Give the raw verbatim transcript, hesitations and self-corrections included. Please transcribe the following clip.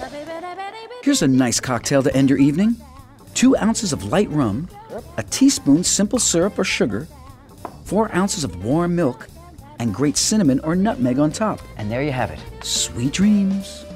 Here's a nice cocktail to end your evening. Two ounces of light rum, a teaspoon simple syrup or sugar, four ounces of warm milk, and grate cinnamon or nutmeg on top. And there you have it. Sweet dreams.